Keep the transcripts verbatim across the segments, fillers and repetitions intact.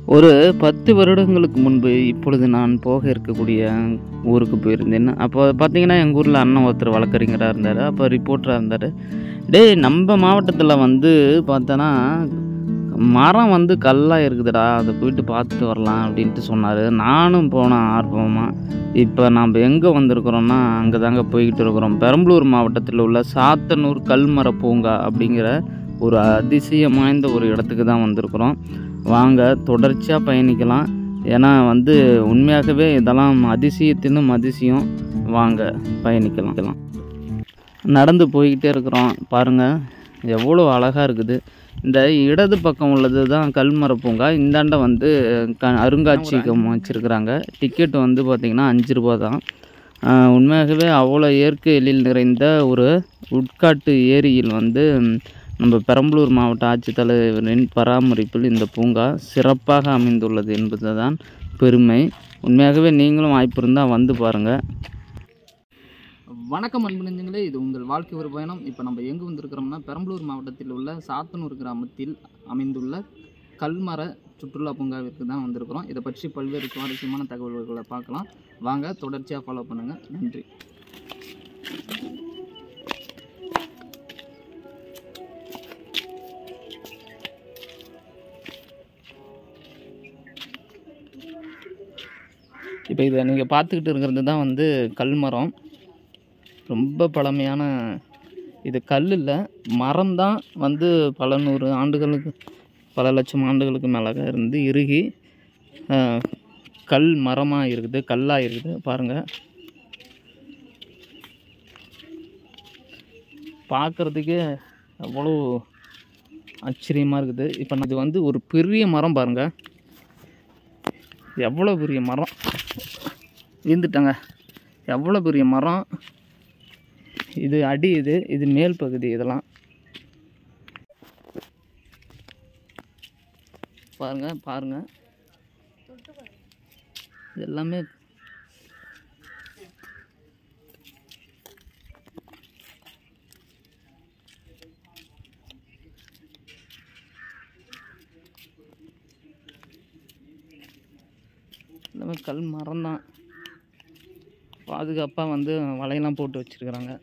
ஒரு பத்து வருடங்களுக்கு முன்பு இப்பொழுது நான் போக இருக்கக்கூடிய ஊருக்கு போயிருந்தேன். அப்போ பார்த்தீங்கன்னா, எங்கள் ஊரில் அண்ணன் ஒருத்தர் வழக்கறிஞராக இருந்தார். அப்போ ரிப்போர்ட்டராக இருந்தார். டேய், நம்ம மாவட்டத்தில் வந்து பார்த்தோன்னா மரம் வந்து கல்லாக இருக்குதுடா, அதை போயிட்டு பார்த்துட்டு வரலாம் அப்படின்ட்டு சொன்னார். நானும் போனேன் ஆர்வமாக. இப்போ நாம் எங்கே வந்திருக்கிறோன்னா, அங்கே தாங்க போய்கிட்டு இருக்கிறோம். பெரம்பலூர் மாவட்டத்தில் உள்ள சாத்தனூர் கல்மர பூங்கா அப்படிங்கிற ஒரு அதிசயம் வாய்ந்த ஒரு இடத்துக்கு தான் வந்திருக்கிறோம். வாங்க தொடர்ச்சியாக பயணிக்கலாம். ஏன்னா வந்து உண்மையாகவே இதெல்லாம் அதிசயத்தினும் அதிசயம். வாங்க பயணிக்கலாம். நடந்து போய்கிட்டே இருக்கிறோம். பாருங்கள் எவ்வளோ அழகாக இருக்குது. இந்த இடது பக்கம் உள்ளது தான் கல்மர பூங்கா. இந்தாண்ட வந்து க அருங்காட்சியகம் வச்சுருக்குறாங்க. டிக்கெட் வந்து பார்த்திங்கன்னா அஞ்சு ரூபா தான். உண்மையாகவே அவ்வளோ இயற்கை எழில் நிறைந்த ஒரு உட்காட்டு ஏரியில் வந்து நம்ம பெரம்பலூர் மாவட்ட ஆட்சித்தலைவரின் பராமரிப்பில் இந்த பூங்கா சிறப்பாக அமைந்துள்ளது என்பது தான் பெருமை. உண்மையாகவே நீங்களும் வாய்ப்பு இருந்தால் வந்து பாருங்கள். வணக்கம் அன்பு நெஞ்சங்களே, இது உங்கள் வாழ்க்கை ஒரு பயணம். இப்போ நம்ம எங்கே வந்திருக்கிறோம்னா, பெரம்பலூர் மாவட்டத்தில் உள்ள சாத்தனூர் கிராமத்தில் அமைந்துள்ள கல்மர சுற்றுலா பூங்காவிற்கு தான் வந்திருக்கிறோம். இதை பற்றி பல்வேறு சுவாரஸ்யமான தகவல்களை பார்க்கலாம். வாங்க தொடர்ச்சியாக ஃபாலோ பண்ணுங்கள். நன்றி. இப்போ இதை நீங்கள் பார்த்துக்கிட்டு இருக்கிறது தான் வந்து கல்மரம். ரொம்ப பழமையான இது கல் இல்லை, மரம் தான். வந்து பல நூறு ஆண்டுகளுக்கு பல லட்சம் ஆண்டுகளுக்கு மேலாக இருந்து இறுகி கல் மரமாக இருக்குது, கல்லாக இருக்குது. பாருங்கள், பார்க்குறதுக்கே அவ்வளோ ஆச்சரியமாக இருக்குது. இப்போ இது வந்து ஒரு பெரிய மரம். பாருங்கள் எவ்வளோ பெரிய மரம். விழுந்துட்டாங்க. எவ்வளோ பெரிய மரம் இது. அடி இது இது மேல் பகுதி. இதெல்லாம் பாருங்க பாருங்க இது எல்லாமே எல்லாமே கல் மரம் தான். பாதுகாப்பாக வந்து வலையெல்லாம் போட்டு வச்சுருக்குறாங்க.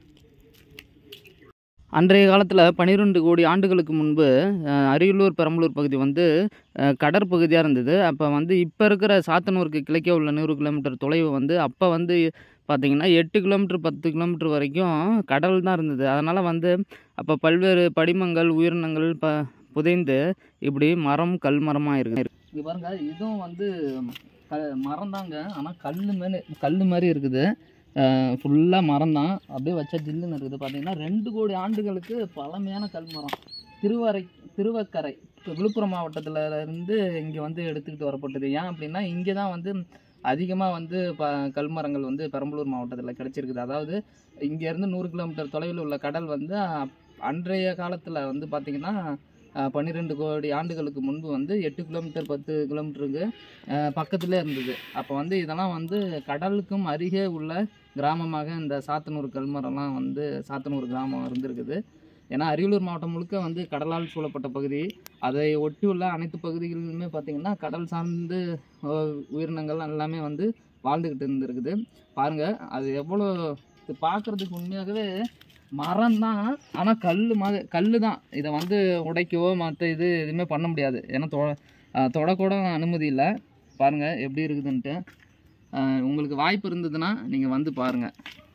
அன்றைய காலத்தில் பன்னிரெண்டு கோடி ஆண்டுகளுக்கு முன்பு அரியலூர் பெரம்பலூர் பகுதி வந்து கடற்பகுதியாக இருந்தது. அப்போ வந்து இப்போ இருக்கிற சாத்தனூருக்கு கிழக்கே உள்ள நூறு கிலோமீட்டர் தொலைவு வந்து அப்போ வந்து பார்த்திங்கன்னா எட்டு கிலோமீட்டர் பத்து கிலோமீட்டர் வரைக்கும் கடல் தான் இருந்தது. அதனால் வந்து அப்போ பல்வேறு படிமங்கள் உயிரினங்கள் ப புதைந்து இப்படி மரம் கல் மரமாக இருக்குது. இங்கே பாருங்கள், இதுவும் வந்து க மரம் தாங்க. ஆனால் கல் மேலே கல் மாதிரி இருக்குது. ஃபுல்லாக மரம் தான். அப்படியே வச்சா ஜில்லுன்னு இருக்குது. பார்த்திங்கன்னா ரெண்டு கோடி ஆண்டுகளுக்கு பழமையான கல்மரம். திருவரை திருவக்கரை விழுப்புரம் மாவட்டத்தில் இருந்து இங்கே வந்து எடுத்துக்கிட்டு வரப்பட்டது. ஏன் அப்படின்னா, இங்கே தான் வந்து அதிகமாக வந்து ப கல்மரங்கள் வந்து பெரம்பலூர் மாவட்டத்தில் கிடச்சிருக்குது. அதாவது இங்கேருந்து நூறு கிலோமீட்டர் தொலைவில் உள்ள கடல் வந்து அன்றைய காலத்தில் வந்து பார்த்திங்கன்னா பன்னிரெண்டு கோடி ஆண்டுகளுக்கு முன்பு வந்து எட்டு கிலோமீட்டர் பத்து கிலோமீட்டருக்கு பக்கத்தில் இருந்தது. அப்போ வந்து இதெல்லாம் வந்து கடலுக்கும் அருகே உள்ள கிராமமாக இந்த சாத்தனூர் கல்மரம்லாம் வந்து சாத்தனூர் கிராமம் இருந்திருக்குது. ஏன்னா அரியலூர் மாவட்டம் முழுக்க வந்து கடலால் சூழப்பட்ட பகுதி. அதை ஒட்டி உள்ள அனைத்து பகுதிகளிலுமே பார்த்திங்கன்னா கடல் சார்ந்து உயிரினங்கள் எல்லாமே வந்து வாழ்ந்துக்கிட்டு இருந்திருக்குது. பாருங்கள், அது எவ்வளோ பார்க்குறதுக்கு உண்மையாகவே மரம் தான். ஆனால் கல் மாதிரி கல் தான். இதை வந்து உடைக்கவோ மற்ற இது எதுவுமே பண்ண முடியாது. ஏன்னா தொ தொடக்கூட அனுமதி இல்லை. பாருங்கள் எப்படி இருக்குதுன்ட்டு. உங்களுக்கு வாய்ப்பு இருந்ததுன்னா நீங்கள் வந்து பாருங்கள்.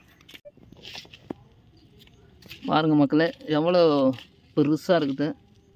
பாருங்கள் மக்களே, எவ்வளோ பெருசாக இருக்குது.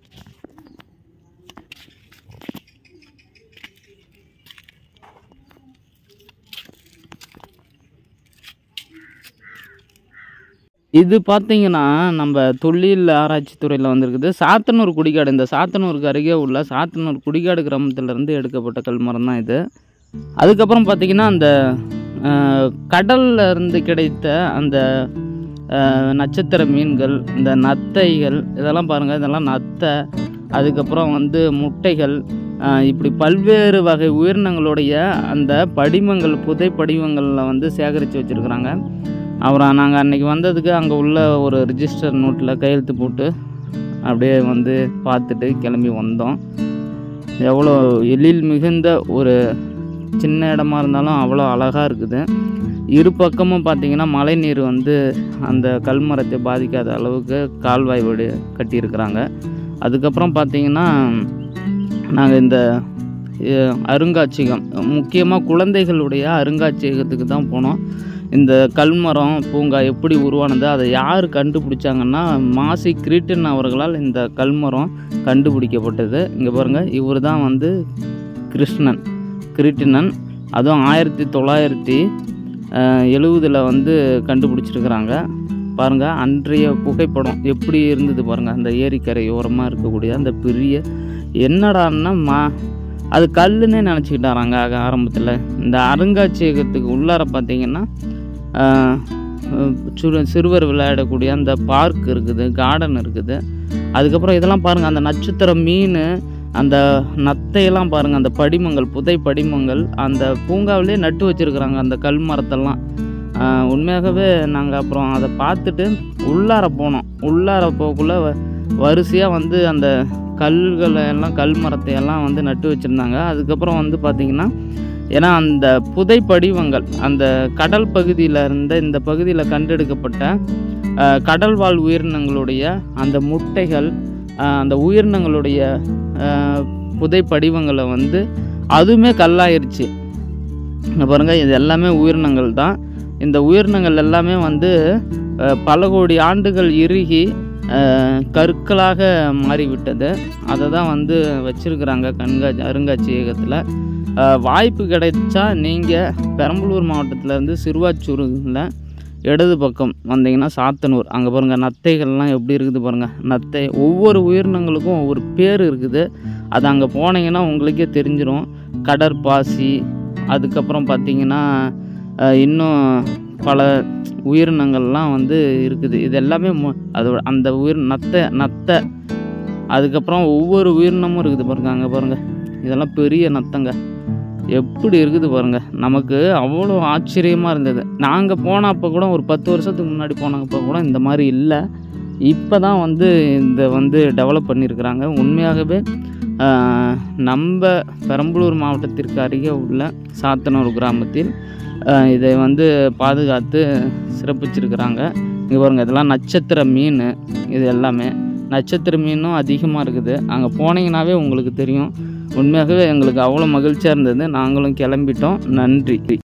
இது பார்த்திங்கன்னா நம்ம தொல்லியல் ஆராய்ச்சி துறையில் வந்திருக்குது. சாத்தனூர் குடிகாடு. இந்த சாத்தனூருக்கு அருகே உள்ள சாத்தனூர் குடிகாடு கிராமத்திலேருந்து எடுக்கப்பட்ட கல்மரம் தான் இது. அதுக்கப்புறம் பார்த்திங்கன்னா அந்த கடலில் இருந்து கிடைத்த அந்த நட்சத்திர மீன்கள், இந்த நத்தைகள், இதெல்லாம் பாருங்கள், இதெல்லாம் நத்தை. அதுக்கப்புறம் வந்து முட்டைகள், இப்படி பல்வேறு வகை உயிரினங்களுடைய அந்த படிமங்கள் புதை படிமங்களில் வந்து சேகரித்து வச்சுருக்குறாங்க. அப்புறம் நாங்கள் அன்றைக்கி வந்ததுக்கு அங்கே உள்ள ஒரு ரிஜிஸ்டர் நோட்டில் கையெழுத்து போட்டு அப்படியே வந்து பார்த்துட்டு கிளம்பி வந்தோம். எவ்வளோ எழில் மிகுந்த ஒரு சின்ன இடமா இருந்தாலும் அவ்வளோ அழகாக இருக்குது. இரு பக்கமும் பார்த்திங்கன்னா மழை நீர் வந்து அந்த கல்மரத்தை பாதிக்காத அளவுக்கு கால்வாய் வீடு கட்டியிருக்கிறாங்க. அதுக்கப்புறம் பார்த்திங்கன்னா நாங்கள் இந்த அருங்காட்சியகம், முக்கியமாக குழந்தைகளுடைய அருங்காட்சியகத்துக்கு தான் போனோம். இந்த கல்மரம் பூங்கா எப்படி உருவானது, அதை யார் கண்டுபிடிச்சாங்கன்னா மாசி கிரீட்டன் அவர்களால் இந்த கல்மரம் கண்டுபிடிக்கப்பட்டது. இங்கே பாருங்கள், இவர் தான் வந்து கிருஷ்ணன் கிரீட்டினன். அதுவும் ஆயிரத்தி தொள்ளாயிரத்தி எழுபதில் வந்து கண்டுபிடிச்சிருக்கிறாங்க. பாருங்கள், அன்றைய புகைப்படம் எப்படி இருந்தது பாருங்கள். அந்த ஏரிக்கரை ஓரமாக இருக்கக்கூடிய அந்த பெரிய என்னடான்னா மா அது கல்லுன்னே நினச்சிக்கிட்டாராங்க ஆரம்பத்தில். இந்த அருங்காட்சியகத்துக்கு உள்ளார பார்த்திங்கன்னா சிறு சிறுவர் விளையாடக்கூடிய அந்த பார்க் இருக்குது, கார்டன் இருக்குது. அதுக்கப்புறம் இதெல்லாம் பாருங்கள், அந்த நட்சத்திர மீன், அந்த நத்தையெல்லாம் பாருங்கள், அந்த படிமங்கள், புதை படிமங்கள் அந்த பூங்காவிலே நட்டு வச்சுருக்குறாங்க அந்த கல் மரத்தெல்லாம். உண்மையாகவே நாங்கள் அப்புறம் அதை பார்த்துட்டு உள்ளார போனோம். உள்ளார போகக்குள்ளே வரிசையாக வந்து அந்த கல்களை எல்லாம் கல் மரத்தையெல்லாம் வந்து நட்டு வச்சுருந்தாங்க. அதுக்கப்புறம் வந்து பார்த்திங்கன்னா, ஏன்னா அந்த புதை படிவங்கள் அந்த கடல் பகுதியில் இருந்த இந்த பகுதியில் கண்டெடுக்கப்பட்ட கடல் வாழ் உயிரினங்களுடைய அந்த முட்டைகள், அந்த உயிரினங்களுடைய புதை படிவங்களை வந்து அதுவுமே கல்லாயிருச்சு. பாருங்கள், இது எல்லாமே உயிரினங்கள் தான். இந்த உயிரினங்கள் எல்லாமே வந்து பல கோடி ஆண்டுகள் இறுகி கற்களாக மாறிவிட்டது. அதை தான் வந்து வச்சுருக்குறாங்க கண்காட்சி அருங்காட்சியகத்தில். வாய்ப்பு கிடைச்சா நீங்கள் பெரம்பலூர் மாவட்டத்திலேருந்து சிறுவாச்சூரில் இடது பக்கம் வந்தீங்கன்னா சாத்தனூர், அங்கே பாருங்கள் நத்தைகள்லாம் எப்படி இருக்குது பாருங்கள். நத்தை, ஒவ்வொரு உயிரினங்களுக்கும் ஒவ்வொரு பேர் இருக்குது. அது அங்கே போனீங்கன்னா உங்களுக்கே தெரிஞ்சிடும். கடற்பாசி, அதுக்கப்புறம் பார்த்திங்கன்னா இன்னும் பல உயிரினங்கள்லாம் வந்து இருக்குது. இது எல்லாமே அதோட அந்த உயிர் நத்தை நத்தை அதுக்கப்புறம் ஒவ்வொரு உயிரினமும் இருக்குது பாருங்கள். அங்கே பாருங்கள், இதெல்லாம் பெரிய நத்தைங்க, எப்படி இருக்குது பாருங்கள். நமக்கு அவ்வளோ ஆச்சரியமாக இருந்தது. நாங்கள் போனப்போ கூட ஒரு பத்து வருஷத்துக்கு முன்னாடி போனப்போ கூட இந்த மாதிரி இல்லை. இப்போ தான் வந்து இந்த வந்து டெவலப் பண்ணியிருக்கிறாங்க. உண்மையாகவே நம்ம பெரம்பலூர் மாவட்டத்திற்கு அருகே உள்ள சாத்தனூர் கிராமத்தில் இதை வந்து பாதுகாத்து சிறப்பிச்சிருக்கிறாங்க. இங்கே பாருங்கள், இதெல்லாம் நட்சத்திர மீன். இது எல்லாமே நட்சத்திர மீனும் அதிகமாக இருக்குது. அங்கே போனீங்கன்னாவே உங்களுக்கு தெரியும். உண்மையாகவே எங்களுக்கு அவ்வளோ மகிழ்ச்சியாக இருந்தது. நாங்களும் கிளம்பிட்டோம். நன்றி.